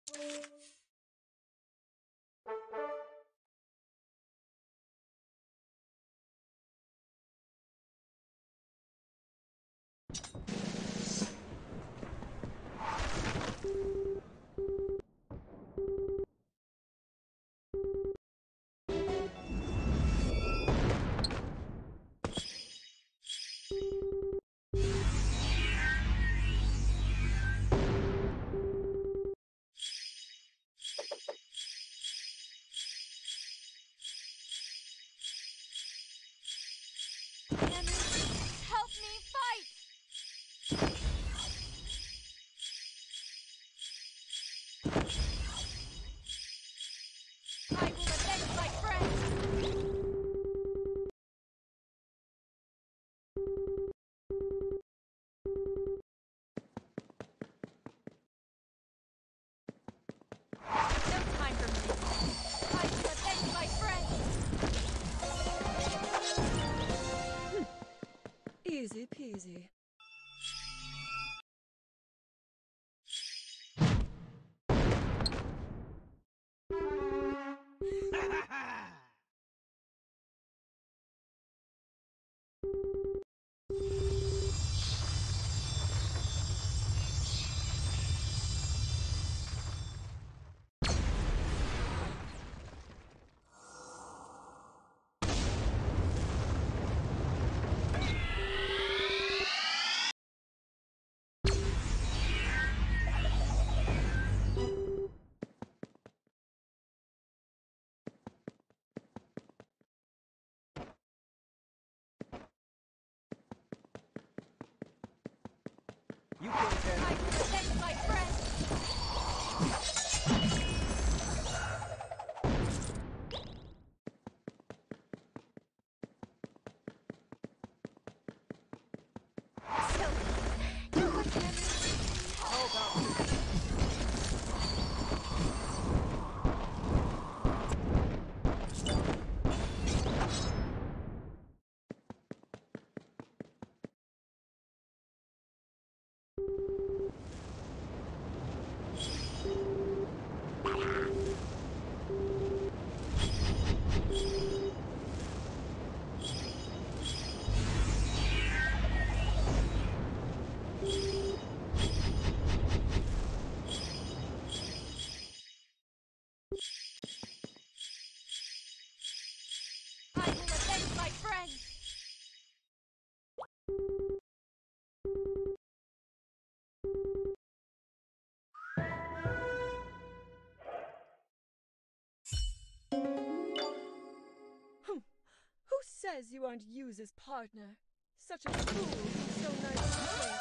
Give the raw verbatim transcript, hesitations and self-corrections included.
Help me fight! I will avenge my friends! No time for me. I will avenge my friends! Easy peasy. You can't tell. I will avenge my friends! So, you look at me. How about this? I will avenge my friends! Hm. Who says you aren't Yu's partner? Such a fool who's so nice to play.